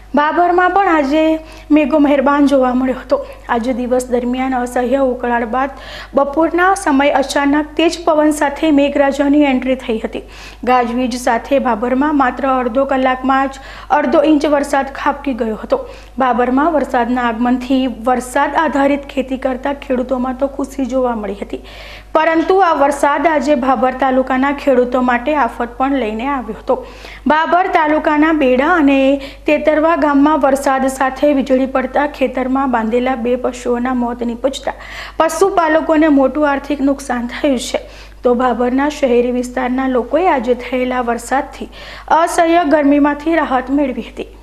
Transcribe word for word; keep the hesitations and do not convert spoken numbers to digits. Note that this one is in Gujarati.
બાબરમાં પણ આજે મેઘો મહેરબાન જોવા મળ્યો હતો। આજે દિવસ દરમિયાન અસહ્ય ઉકળાટ બાદ બપોરના સમય અચાનક તેજ પવન સાથે મેઘરાજાની એન્ટ્રી થઈ હતી। ગાજવીજ સાથે બાબરમાં માત્ર અડધો કલાકમાં જ અડધો ઇંચ વરસાદ ખાબકી ગયો હતો। બાબરમાં વરસાદના આગમનથી વરસાદ આધારિત ખેતી કરતા ખેડૂતોમાં તો ખુશી જોવા મળી હતી, પરંતુ આ વરસાદ આજે બાબર તાલુકાના ખેડૂતો માટે આફત પણ લઈને આવ્યો હતો। બાબર તાલુકાના બેડા અને તેતરવા ગામમાં વરસાદ સાથે વીજળી પડતા ખેતરમાં બાંધેલા બે પશુઓના મોત નીપજતા પશુપાલકોને મોટું આર્થિક નુકસાન થયું છે। તો બાબરના શહેરી વિસ્તારના લોકોએ આજે થયેલા વરસાદથી અસહ્ય ગરમીમાંથી રાહત મેળવી હતી।